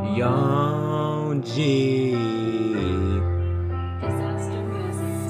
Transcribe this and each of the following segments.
Young G. Disaster music.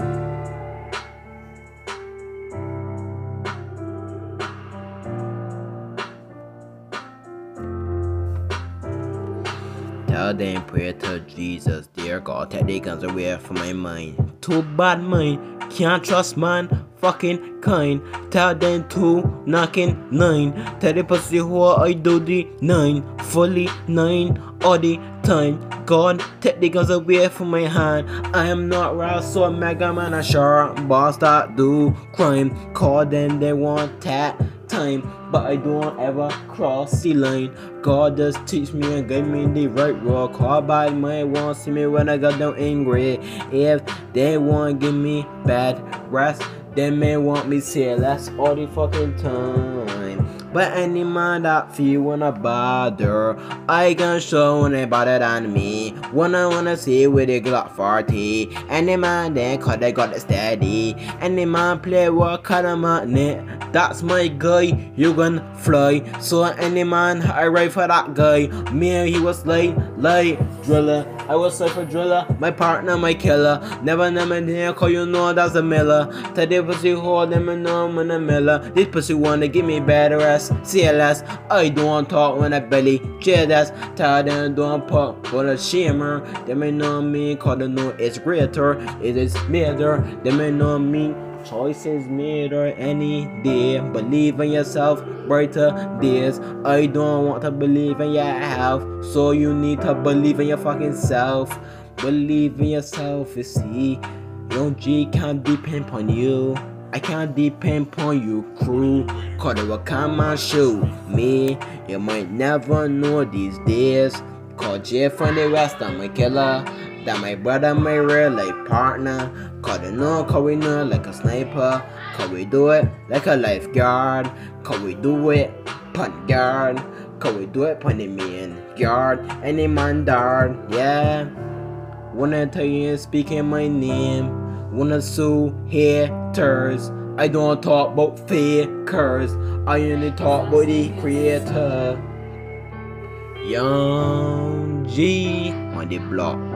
Tell them pray to Jesus, dear God, take the guns away from my mind. Too bad mind, can't trust man, fucking kind. Tell them to knocking 9. Tell the pussy who I do the 9, fully 9 all the time. God, take the guns away from my hand. I am not real, so mega man, a sharp boss that do crime. Call them, they want that time, but I don't ever cross the line. God just teach me and give me the right road. Call by my won't see me when I got them angry. If they want give me bad rest, they may want me say less all the fucking time. But any man that feel wanna bother, I can show when they better than me. Wanna see with a Glock 40. Any man then cause they got it steady. Any man play what kind of money, that's my guy, you gon' fly. So any man I ride for that guy. Me he was like driller. I was like for driller, my partner, my killer. Never near cause you know that's a miller. Tell the pussy hold them and know I'm in a miller. This pussy wanna give me better ass. CLS, I don't talk when I belly JS. Tell them don't pop for a shimmer. They may know me cause they know it's greater. It is better. They may know me. Choices made or any day. Believe in yourself, brighter days. I don't want to believe in your health, so you need to believe in your fucking self. Believe in yourself, you see. Young G can't depend on you. I can't depend on you, crew. Cause they will come and show me. You might never know these days. Call J from the West, I'm a killer. That my brother, my real life partner. Cause they know, cause we know like a sniper. Cause we do it like a lifeguard. Cause we do it punt guard. Cause we do it pon the main yard. Any man dart, yeah. Wanna tell you speaking my name. Wanna sue haters. I don't talk about fakers. I only talk about the creator. Young G on the block.